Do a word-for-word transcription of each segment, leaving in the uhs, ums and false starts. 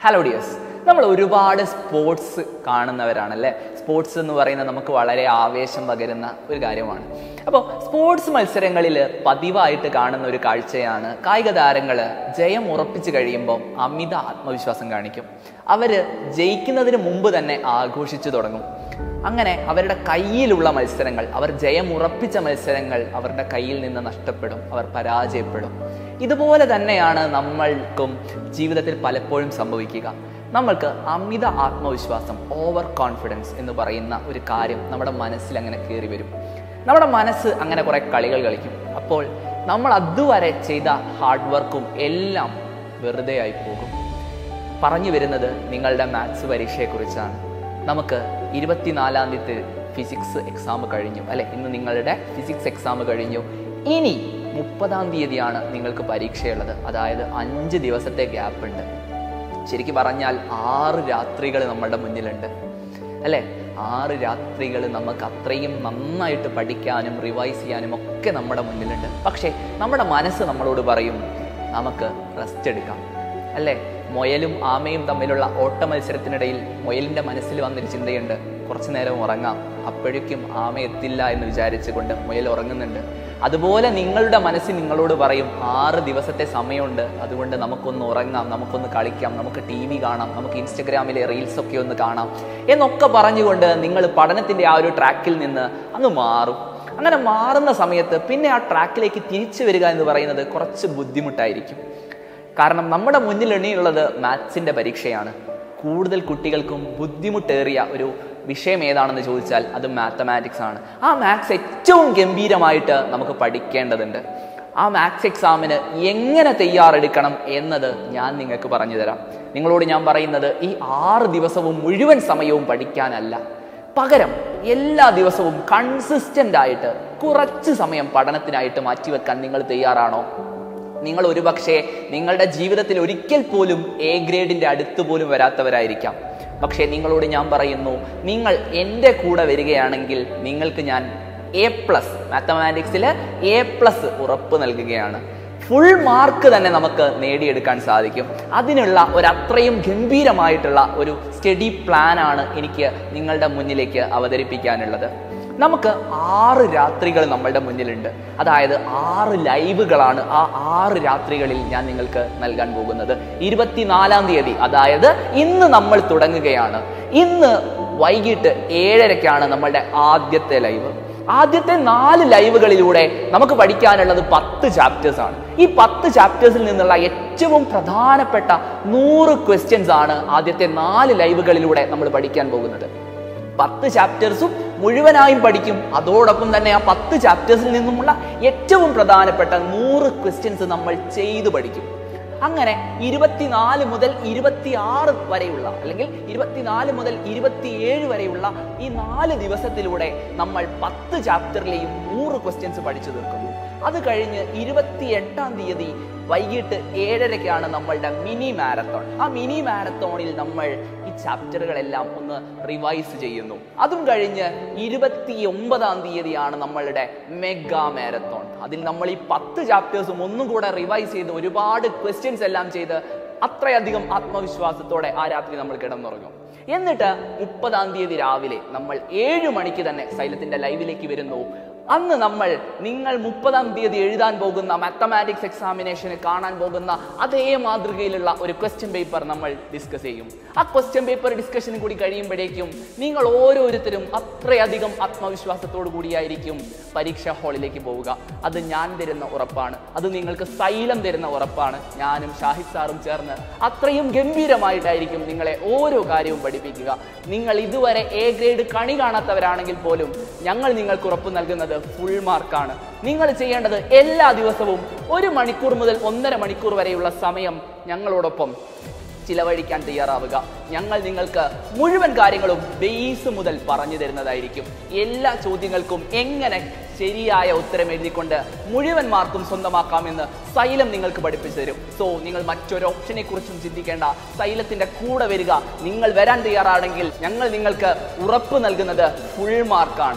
Hello dears. നമ്മൾ ഒരുപാട് sports കാണുന്നവരാണല്ലേ. Sports എന്ന് പറയുന്നത് നമുക്ക് വളരെ ആവേശം പകരുന്ന ഒരു കാര്യമാണ്. അപ്പോൾ സ്പോർട്സ് മത്സരങ്ങളിൽ പതിവായിട്ട് കാണുന്ന ഒരു കാഴ്ചയാണ് കായിക താരങ്ങൾ ജയം ഉറപ്പിച്ചു കഴിയുമ്പോൾ അമിത ആത്മവിശ്വാസം കാണിക്കും. അവർ ജയിക്കുന്നതിന് മുമ്പ് തന്നെ ആഘോഷിച്ചു തുടങ്ങും. അങ്ങനെ അവരുടെ കയ്യിലുള്ള മത്സരങ്ങൾ, അവർ ജയം ഉറപ്പിച്ച മത്സരങ്ങൾ അവരുടെ കയ്യിൽ നിന്ന് നഷ്ടപ്പെടും, അവർ പരാജയപ്പെടും. ഇതുപോലെ തന്നെയാണ് നമ്മൾക്കും ജീവിതത്തിൽ പലപ്പോഴും സംഭവിക്കുക. നമ്മൾക്ക് അമിത ആത്മവിശ്വാസം, ഓവർ കോൺഫിഡൻസ് എന്ന് പറയുന്ന ഒരു കാര്യം നമ്മുടെ മനസ്സിൽ അങ്ങനെ കയറി വരും. നമ്മുടെ മനസ്സ് അങ്ങനെ കുറേ കളികൾ കളിക്കും. അപ്പോൾ നമ്മൾ അതുവരെ ചെയ്ത ഹാർഡ് വർക്കും എല്ലാം വെറുതെ ആയി പോകും. പറഞ്ഞു വരുന്നത് നിങ്ങളുടെ മാത്സ് പരീക്ഷയെക്കുറിച്ചാണ്. നമുക്ക് ഇരുപത്തിനാലാം തീയതി ഫിസിക്സ് എക്സാം കഴിഞ്ഞു അല്ലെ. ഇന്ന് നിങ്ങളുടെ ഫിസിക്സ് എക്സാം കഴിഞ്ഞു. ഇനി മുപ്പതാം തീയതിയാണ് നിങ്ങൾക്ക് പരീക്ഷയുള്ളത്. അതായത് അഞ്ച് ദിവസത്തെ ഗ്യാപ്പ് ഉണ്ട്. ശരിക്കും പറഞ്ഞാൽ ആറ് രാത്രികൾ നമ്മളുടെ മുന്നിലുണ്ട് അല്ലേ. ആറ് രാത്രികൾ നമുക്ക് അത്രയും നന്നായിട്ട് പഠിക്കാനും റിവൈസ് ചെയ്യാനും ഒക്കെ നമ്മുടെ മുന്നിലുണ്ട്. പക്ഷേ നമ്മുടെ മനസ്സ് നമ്മളോട് പറയും നമുക്ക് റെസ്റ്റ് എടുക്കാം അല്ലേ. മുയലും ആമയും തമ്മിലുള്ള ഓട്ട മത്സരത്തിനിടയിൽ മുയലിൻ്റെ മനസ്സിൽ വന്നൊരു ചിന്തയുണ്ട്, കുറച്ചു നേരം ഉറങ്ങാം, അപ്പോഴേക്കും ആമ എത്തില്ല എന്ന് വിചാരിച്ചുകൊണ്ട് മുയൽ ഉറങ്ങുന്നുണ്ട്. അതുപോലെ നിങ്ങളുടെ മനസ്സിൽ നിങ്ങളോട് പറയും ആറ് ദിവസത്തെ സമയമുണ്ട്, അതുകൊണ്ട് നമുക്കൊന്ന് ഉറങ്ങാം, നമുക്കൊന്ന് കളിക്കാം, നമുക്ക് ടി വി കാണാം, നമുക്ക് ഇൻസ്റ്റഗ്രാമിലെ റീൽസൊക്കെ ഒന്ന് കാണാം എന്നൊക്കെ പറഞ്ഞുകൊണ്ട് നിങ്ങൾ പഠനത്തിൻ്റെ ആ ഒരു ട്രാക്കിൽ നിന്ന് അങ്ങ് മാറും. അങ്ങനെ മാറുന്ന സമയത്ത് പിന്നെ ആ ട്രാക്കിലേക്ക് തിരിച്ചു വരിക എന്ന് പറയുന്നത് കുറച്ച് ബുദ്ധിമുട്ടായിരിക്കും. കാരണം നമ്മുടെ മുന്നിൽ എണ്ണിയുള്ളത് മാത്സിൻ്റെ പരീക്ഷയാണ്. കൂടുതൽ കുട്ടികൾക്കും ബുദ്ധിമുട്ടേറിയ ഒരു വിഷയം ഏതാണെന്ന് ചോദിച്ചാൽ അത് മാത്തമാറ്റിക്സ് ആണ്. ആ മാത്സ് ഏറ്റവും ഗംഭീരമായിട്ട് നമുക്ക് പഠിക്കേണ്ടതുണ്ട്. ആ മാത്സ് എക്സാമിന് എങ്ങനെ തയ്യാറെടുക്കണം എന്നത് ഞാൻ നിങ്ങൾക്ക് പറഞ്ഞു തരാം. നിങ്ങളോട് ഞാൻ പറയുന്നത് ഈ ആറ് ദിവസവും മുഴുവൻ സമയവും പഠിക്കാനല്ല, പകരം എല്ലാ ദിവസവും കൺസിസ്റ്റൻ്റ് ആയിട്ട് കുറച്ച് സമയം പഠനത്തിനായിട്ട് മാറ്റിവെക്കാൻ നിങ്ങൾ തയ്യാറാണോ? നിങ്ങൾ ഒരുപക്ഷെ നിങ്ങളുടെ ജീവിതത്തിൽ ഒരിക്കൽ പോലും എ ഗ്രേഡിൻ്റെ അടുത്ത് പോലും വരാത്തവരായിരിക്കാം. പക്ഷേ നിങ്ങളോട് ഞാൻ പറയുന്നു, നിങ്ങൾ എൻ്റെ കൂടെ വരികയാണെങ്കിൽ നിങ്ങൾക്ക് ഞാൻ എ പ്ലസ് മാത്തമാറ്റിക്സിൽ എ പ്ലസ് ഉറപ്പ് നൽകുകയാണ്. ഫുൾ മാർക്ക് തന്നെ നമുക്ക് നേടിയെടുക്കാൻ സാധിക്കും. അതിനുള്ള ഒരത്രയും ഗംഭീരമായിട്ടുള്ള ഒരു സ്റ്റഡി പ്ലാനാണ് എനിക്ക് നിങ്ങളുടെ മുന്നിലേക്ക് അവതരിപ്പിക്കാനുള്ളത്. നമുക്ക് ആറ് രാത്രികൾ നമ്മളുടെ മുന്നിലുണ്ട്. അതായത് ആറ് ലൈവുകളാണ് ആ ആറ് രാത്രികളിൽ ഞാൻ നിങ്ങൾക്ക് നൽകാൻ പോകുന്നത്. ഇരുപത്തിനാലാം തീയതി അതായത് ഇന്ന് നമ്മൾ തുടങ്ങുകയാണ്. ഇന്ന് വൈകിട്ട് ഏഴരയ്ക്കാണ് നമ്മളുടെ ആദ്യത്തെ ലൈവ്. ആദ്യത്തെ നാല് ലൈവുകളിലൂടെ നമുക്ക് പഠിക്കാനുള്ളത് പത്ത് ചാപ്റ്റേഴ്സ് ആണ്. ഈ പത്ത് ചാപ്റ്റേഴ്സിൽ നിന്നുള്ള ഏറ്റവും പ്രധാനപ്പെട്ട നൂറ് ക്വസ്റ്റ്യൻസ് ആണ് ആദ്യത്തെ നാല് ലൈവുകളിലൂടെ നമ്മൾ പഠിക്കാൻ പോകുന്നത്. പത്ത് ചാപ്റ്റേഴ്സും മുഴുവനായും പഠിക്കും. അതോടൊപ്പം തന്നെ ആ പത്ത് ചാപ്റ്റേഴ്സിൽ നിന്നുമുള്ള ഏറ്റവും പ്രധാനപ്പെട്ട നൂറ് ക്വസ്റ്റ്യൻസ് നമ്മൾ ചെയ്തു പഠിക്കും. അങ്ങനെ ഇരുപത്തിനാല് മുതൽ ഇരുപത്തി ആറ് വരെയുള്ള അല്ലെങ്കിൽ ഇരുപത്തിനാല് മുതൽ ഇരുപത്തിയേഴ് വരെയുള്ള ഈ നാല് ദിവസത്തിലൂടെ നമ്മൾ പത്ത് ചാപ്റ്ററിലെയും നൂറ് ക്വസ്റ്റ്യൻസ് പഠിച്ചു തീർക്കുന്നു. അത് കഴിഞ്ഞ് ഇരുപത്തി എട്ടാം തീയതി വൈകിട്ട് ഏഴരയ്ക്കാണ് നമ്മളുടെ മിനി മാരത്തോൺ. ആ മിനി മാരത്തോണിൽ നമ്മൾ ഈ ചാപ്റ്ററുകളെല്ലാം ഒന്ന് റിവൈസ് ചെയ്യുന്നു. അതും കഴിഞ്ഞ് ഇരുപത്തി ഒമ്പതാം തീയതിയാണ് നമ്മളുടെ മെഗാ മാരത്തോൺ. അതിൽ നമ്മൾ ഈ പത്ത് ചാപ്റ്റേഴ്സും ഒന്നും കൂടെ റിവൈസ് ചെയ്ത് ഒരുപാട് ക്വസ്റ്റ്യൻസ് എല്ലാം ചെയ്ത് അത്രയധികം ആത്മവിശ്വാസത്തോടെ ആ രാത്രി നമ്മൾ കിടന്നുറങ്ങും. എന്നിട്ട് മുപ്പതാം തീയതി രാവിലെ നമ്മൾ ഏഴു മണിക്ക് തന്നെ സൈലത്തിന്റെ ലൈവിലേക്ക് വരുന്നു. അന്ന് നമ്മൾ നിങ്ങൾ മുപ്പതാം തീയതി എഴുതാൻ പോകുന്ന മാത്തമാറ്റിക്സ് എക്സാമിനേഷന് കാണാൻ പോകുന്ന അതേ മാതൃകയിലുള്ള ഒരു ക്വസ്റ്റ്യൻ പേപ്പർ നമ്മൾ ഡിസ്കസ് ചെയ്യും. ആ ക്വസ്റ്റ്യൻ പേപ്പർ ഡിസ്കഷനും കൂടി കഴിയുമ്പോഴേക്കും നിങ്ങൾ ഓരോരുത്തരും അത്രയധികം ആത്മവിശ്വാസത്തോടു കൂടിയായിരിക്കും പരീക്ഷാ ഹാളിലേക്ക് പോവുക. അത് ഞാൻ തരുന്ന ഉറപ്പാണ്, അത് നിങ്ങൾക്ക് സൈലം തരുന്ന ഉറപ്പാണ്. ഞാനും ഷാഹിദ് സാറും ചേർന്ന് അത്രയും ഗംഭീരമായിട്ടായിരിക്കും നിങ്ങളെ ഓരോ കാര്യവും പഠിപ്പിക്കുക. നിങ്ങൾ ഇതുവരെ എ ഗ്രേഡ് കണി കാണാത്തവരാണെങ്കിൽ പോലും ഞങ്ങൾ നിങ്ങൾക്ക് ഉറപ്പ് നൽകുന്നത് ഫുൾ മാർക്കാണ്. നിങ്ങൾ ചെയ്യേണ്ടത് എല്ലാ ദിവസവും ഒരു മണിക്കൂർ മുതൽ ഒന്നര മണിക്കൂർ വരെയുള്ള സമയം ഞങ്ങളോടൊപ്പം ചിലവഴിക്കാൻ തയ്യാറാവുക. ഞങ്ങൾ നിങ്ങൾക്ക് മുഴുവൻ കാര്യങ്ങളും ബേസ് മുതൽ പറഞ്ഞു തരുന്നതായിരിക്കും. എല്ലാ ചോദ്യങ്ങൾക്കും എങ്ങനെ ശരിയായ ഉത്തരം എഴുതിക്കൊണ്ട് മുഴുവൻ മാർക്കും സ്വന്തമാക്കാമെന്ന് സൈലം നിങ്ങൾക്ക് പഠിപ്പിച്ചു തരും. സോ നിങ്ങൾ മറ്റൊരു ഓപ്ഷനെ കുറിച്ചും ചിന്തിക്കേണ്ട, സൈലത്തിന്റെ കൂടെ വരിക. നിങ്ങൾ വരാൻ തയ്യാറാണെങ്കിൽ ഞങ്ങൾ നിങ്ങൾക്ക് ഉറപ്പ് നൽകുന്നത് ഫുൾ മാർക്കാണ്.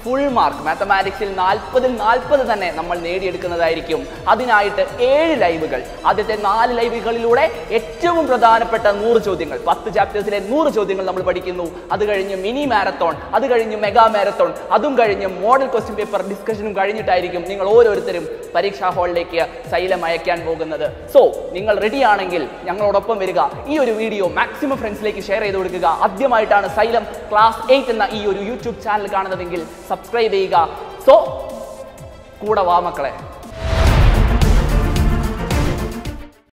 ഫുൾ മാർക്ക് മാത്തമാറ്റിക്സിൽ നാൽപ്പതിൽ നാൽപ്പത് തന്നെ നമ്മൾ നേടിയെടുക്കുന്നതായിരിക്കും. അതിനായിട്ട് ഏഴ് ലൈവുകൾ, ആദ്യത്തെ നാല് ലൈവുകളിലൂടെ ഏറ്റവും പ്രധാനപ്പെട്ട നൂറ് ചോദ്യങ്ങൾ, പത്ത് ചാപ്റ്റേഴ്സിലെ നൂറ് ചോദ്യങ്ങൾ നമ്മൾ പഠിക്കുന്നു. അത് കഴിഞ്ഞ് മിനി മാരത്തോൺ, അത് കഴിഞ്ഞ് മെഗാ മാരത്തോൺ, അതും കഴിഞ്ഞ് മോഡൽ ക്വസ്റ്റ്യൻ പേപ്പർ ഡിസ്കഷനും കഴിഞ്ഞിട്ടായിരിക്കും നിങ്ങൾ ഓരോരുത്തരും പരീക്ഷാ ഹാളിലേക്ക് സൈലം അയക്കാൻ പോകുന്നത്. സോ നിങ്ങൾ റെഡി ആണെങ്കിൽ ഞങ്ങളോടൊപ്പം വരിക. ഈ ഒരു വീഡിയോ മാക്സിമം ഫ്രണ്ട്സിലേക്ക് ഷെയർ ചെയ്ത് കൊടുക്കുക. ആദ്യമായിട്ടാണ് സൈലം ക്ലാസ് എയ്റ്റ് എന്ന ഈ ഒരു യൂട്യൂബ് ചാനൽ കാണുന്നതെങ്കിൽ സബ്സ്ക്രൈബ് ചെയ്യുക. സോ കൂടെ വാ മക്കളെ.